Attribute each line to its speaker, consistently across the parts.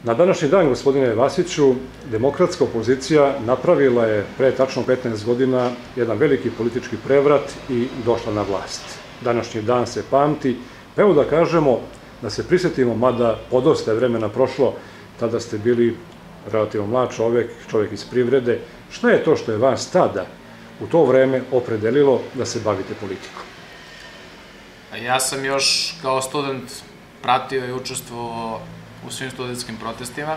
Speaker 1: Na današnji dan, gospodine Vasiću, demokratska opozicija napravila je pre tačno 15 godina jedan veliki politički prevrat i došla na vlast. Današnji dan se pamti, evo da kažemo, da se prisjetimo, mada podosta je vremena prošlo, tada ste bili relativno mlad čovjek iz privrede. Šta je to što je vas tada, u to vreme, opredelilo da se bavite politikom?
Speaker 2: Ja sam još kao student pratio i učestvovao u svim studentskim protestima.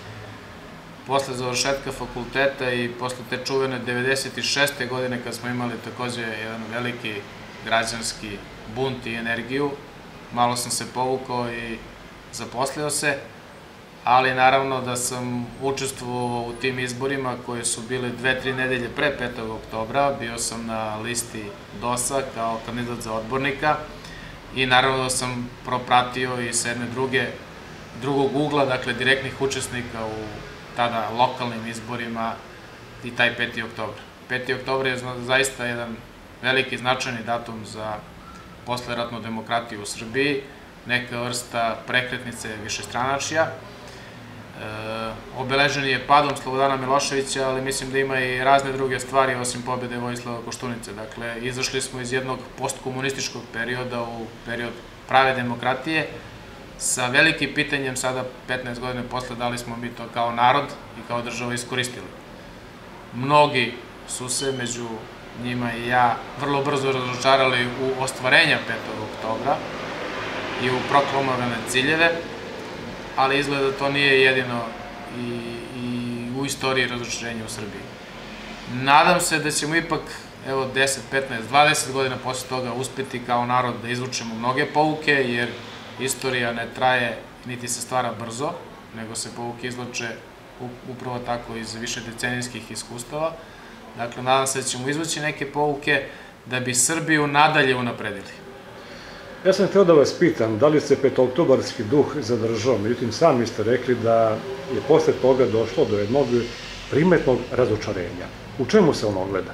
Speaker 2: Posle završetka fakulteta i posle te čuvene 96. godine, kad smo imali takođe jedan veliki građanski bunt i energiju, malo sam se povukao i zaposlio se, ali naravno da sam učestvovao u tim izborima koje su bile 2-3 nedelje pre 5. oktobra, bio sam na listi DOS-a kao kandidat za odbornika i naravno da sam propratio i s jedne drugog ugla, dakle direktnih učesnika u tada lokalnim izborima i taj 5. oktobar. 5. oktobar je zaista jedan veliki značajni datum za posleratnu demokratiju u Srbiji, neka vrsta prekretnice višestranačja. Obeležen je padom Slobodana Miloševića, ali mislim da ima i razne druge stvari osim pobjede Vojislava Koštunice. Dakle, izašli smo iz jednog postkomunističkog perioda u period prave demokratije sa velikim pitanjem sada 15 godina posle da li smo mi to kao narod i kao država iskoristili. Mnogi su se, među njima i ja, vrlo brzo razočarali u ostvarenja 5. oktobra i u proklamovane ciljeve, ali izgleda da to nije jedino i u istoriji razočarenja u Srbiji. Nadam se da ćemo ipak, evo 10, 15, 20 godina posle toga uspeti kao narod da izvučemo mnoge pouke, jer istorija ne traje niti se stvara brzo, nego se pouke izvlače upravo tako iz višedecenijskih iskustava. Dakle, nadam se da ćemo izvući neke pouke da bi Srbiju nadalje unapredili.
Speaker 1: Ja sam hteo da vas pitam, da li se petooktobarski duh zadržao, međutim sami ste rekli da je posle toga došlo do jednog primetnog razočarenja. U čemu se ono ogleda?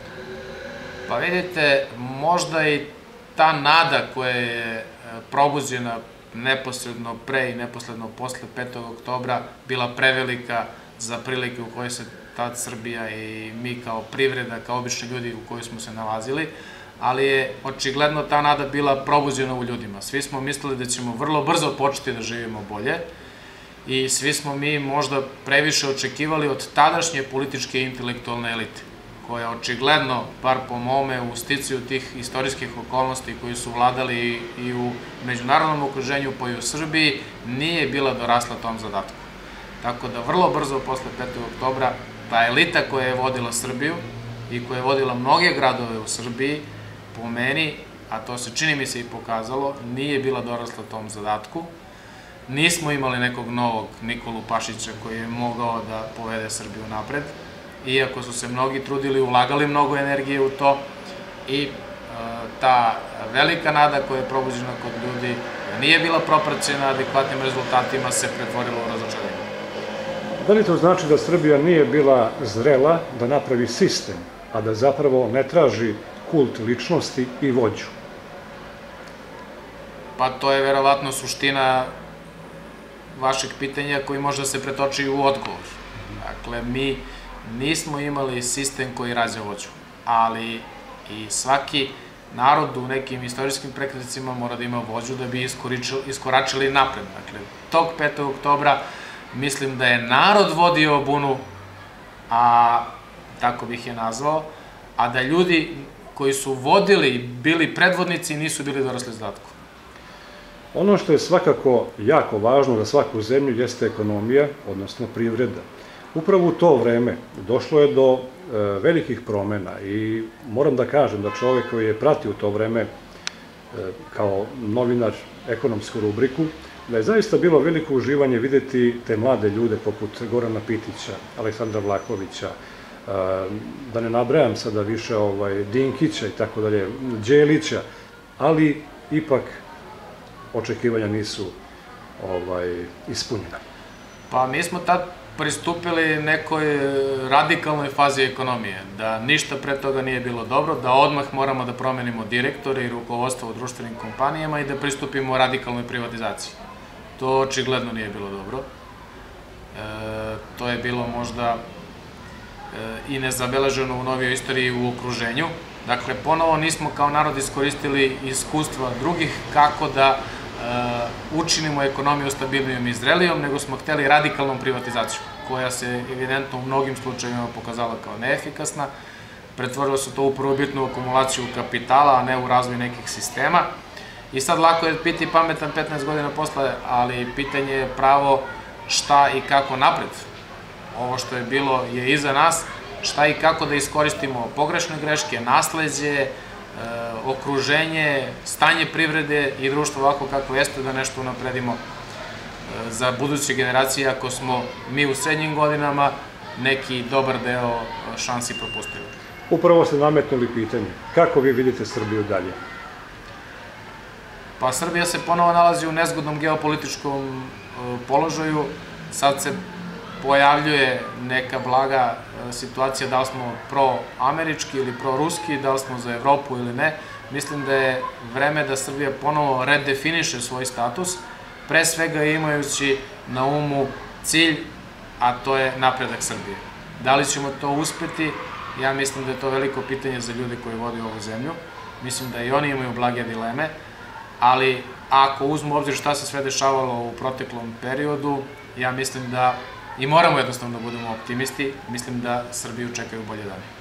Speaker 2: Pa vidite, možda i ta nada koja je probuđena neposredno pre i neposredno posle 5. oktobra bila prevelika za prilike u kojoj se tad Srbija i mi kao privreda, kao obični ljudi u kojoj smo se nalazili, ali je očigledno ta nada bila probuđena u ljudima. Svi smo mislili da ćemo vrlo brzo početi da živimo bolje i svi smo mi možda previše očekivali od tadašnje političke i intelektualne elite, koja očigledno, bar po mome, u sticaju tih istorijskih okolnosti koji su vladali i u međunarodnom okruženju, pa i u Srbiji, nije bila dorasla tom zadatku. Tako da vrlo brzo posle 5. oktobra ta elita koja je vodila Srbiju i koja je vodila mnoge gradove u Srbiji, po meni, a to se čini mi se i pokazalo, nije bila dorasla tom zadatku. Nismo imali nekog novog Nikolu Pašića koji je mogao da povede Srbiju napred, iako su se mnogi trudili, ulagali mnogo energije u to i ta velika nada koja je probuđena kod ljudi nije bila propraćena adekvatnim rezultatima, se pretvorila u razočarenje.
Speaker 1: Da li to znači da Srbija nije bila zrela da napravi sistem, a da zapravo ne traži kult ličnosti i vođu?
Speaker 2: Pa to je verovatno suština vašeg pitanja koji može da se pretoči u odgovor. Dakle, mi nismo imali sistem koji rađa vođu, ali i svaki narod u nekim istorijskim prekretnicima mora da ima vođu da bi iskoračili napred. Dakle, tog 5. oktobra mislim da je narod vodio bunu, a tako bih je nazvao, a da ljudi koji su vodili, bili predvodnici, nisu bili dorasli zadatku.
Speaker 1: Ono što je svakako jako važno za svaku zemlju jeste ekonomija, odnosno privreda. Upravo u to vreme došlo je do velikih promena i moram da kažem da čovek koji je pratio to vreme kao novinar ekonomsku rubriku, da je zaista bilo veliko uživanje videti te mlade ljude poput Gorana Pitića, Aleksandra Vlahovića, da ne nabrajam sada više Dinkića i tako dalje, Đelića, ali ipak očekivanja nisu ispunjena.
Speaker 2: Pa mi smo tad pristupili nekoj radikalnoj fazi ekonomije, da ništa pre toga nije bilo dobro, da odmah moramo da promenimo direktore i rukovodstvo u društvenim kompanijama i da pristupimo radikalnoj privatizaciji. To očigledno nije bilo dobro. To je bilo možda i nezabeleženo u novijoj istoriji u okruženju. Dakle, ponovo nismo kao narod iskoristili iskustva drugih kako da učinimo ekonomiju stabilnijom i zrelijom, nego smo hteli radikalnom privatizacijom, koja se evidentno u mnogim slučajevima pokazala kao neefikasna. Pretvorilo se to u prvobitnu akumulaciju kapitala, a ne u razvoj nekih sistema. I sad lako je biti pametan 15 godina posle, ali pitanje je pravo šta i kako napred. Ovo što je bilo je iza nas, šta i kako da iskoristimo pogrešne greške, nasleđe, okruženje, stanje privrede i društva ovako kako jeste, da nešto unapredimo za buduće generacije, ako smo mi u srednjim godinama neki dobar deo šansi propustili.
Speaker 1: Upravo ste nametnuli pitanje. Kako vi vidite Srbiju dalje?
Speaker 2: Pa Srbija se ponovo nalazi u nezgodnom geopolitičkom položaju. Sad se pojavljuje neka blaga situacija da li smo proamerički ili proruski, da li smo za Evropu ili ne. Mislim da je vreme da Srbija ponovo redefiniše svoj status, pre svega imajući na umu cilj, a to je napredak Srbije. Da li ćemo to uspeti? Ja mislim da je to veliko pitanje za ljude koji vode ovu zemlju. Mislim da i oni imaju blage dileme, ali ako uzmu u obzir šta se sve dešavalo u proteklom periodu, ja mislim da i moramo jednostavno da budemo optimisti, mislim da Srbiju čekaju bolje dane.